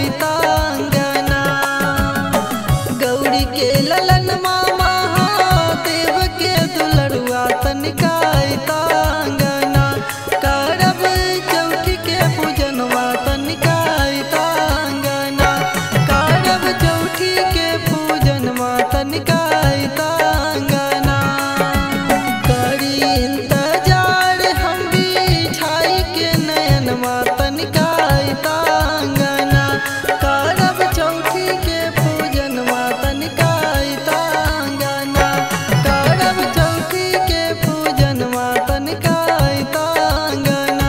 तांगना। गौरी के ललन मामा देव के दुलरुआ तनिकाई तांगना। करब चौठी के पूजनवा तनिकाई तांगना। करब चौठी के पूजनवा तनिकाई तांगना। करी इंतजार हम बिछाई के नयनवा तनिकाई तांगना। करब चौठी के पूजनवा तनिकाई तांगना। करब चौठी के पूजनवा तनिकाई तांगना।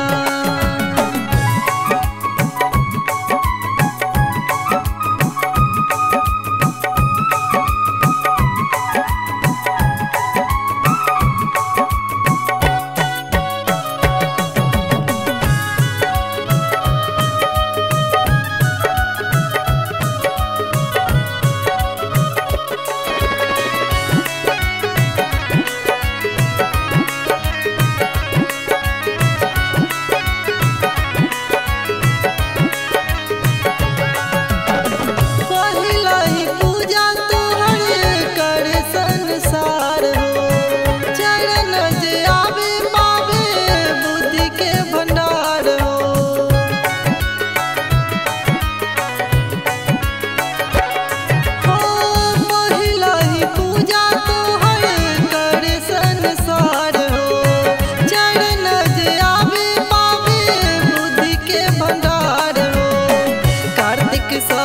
पहिला ही पूजा तोहर कर संसार हो। चरण जे आवे पावे बुद्धि के भंडार हो। पहिला ही पूजा तोहर कर संसार हो। चरण जे आवे पावे बुद्धि के भंडार हो। कार्तिक